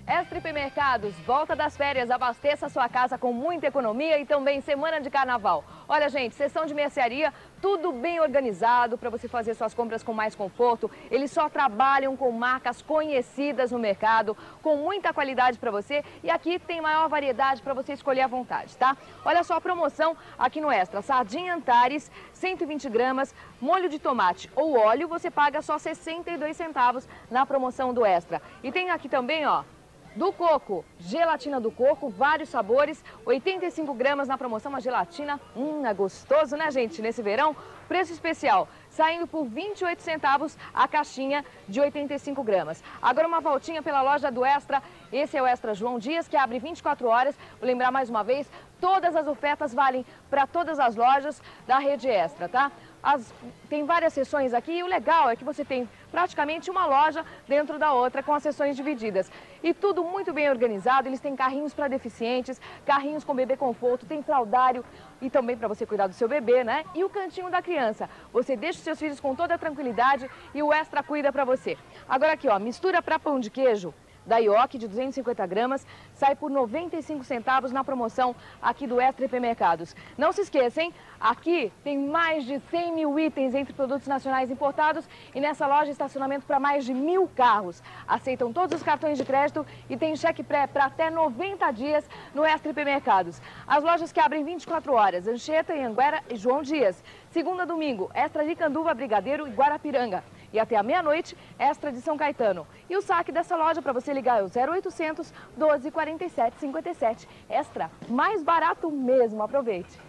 Extra Hipermercados, volta das férias, abasteça a sua casa com muita economia e também semana de carnaval. Olha, gente, seção de mercearia, tudo bem organizado para você fazer suas compras com mais conforto. Eles só trabalham com marcas conhecidas no mercado, com muita qualidade para você e aqui tem maior variedade para você escolher à vontade, tá? Olha só a promoção aqui no Extra, sardinha Antares, 120 gramas, molho de tomate ou óleo, você paga só 62 centavos na promoção do Extra. E tem aqui também, ó, do coco, gelatina do coco, vários sabores, 85 gramas na promoção, uma gelatina, é gostoso, né, gente, nesse verão? Preço especial, saindo por 28 centavos a caixinha de 85 gramas. Agora uma voltinha pela loja do Extra, esse é o Extra João Dias, que abre 24 horas. Vou lembrar mais uma vez, todas as ofertas valem para todas as lojas da rede Extra, tá? Tem várias seções aqui e o legal é que você tem praticamente uma loja dentro da outra com as seções divididas. E tudo muito bem organizado, eles têm carrinhos para deficientes, carrinhos com bebê conforto, tem fraldário e também para você cuidar do seu bebê, né? E o cantinho da criança. Você deixa os seus filhos com toda a tranquilidade e o Extra cuida para você. Agora aqui, ó, mistura para pão de queijo da Yoki de 250 gramas, sai por 95 centavos na promoção aqui do Extra Hipermercados. Não se esqueça, hein? Aqui tem mais de 100 mil itens entre produtos nacionais importados e nessa loja estacionamento para mais de 1000 carros. Aceitam todos os cartões de crédito e tem cheque pré para até 90 dias no Extra Hipermercados. As lojas que abrem 24 horas, Anchieta, Anhanguera e João Dias. Segunda a domingo, Extra de Canduva, Brigadeiro e Guarapiranga. E até a meia-noite, Extra de São Caetano. E o saque dessa loja para você ligar é o 0800 12 47 57. Extra, mais barato mesmo. Aproveite!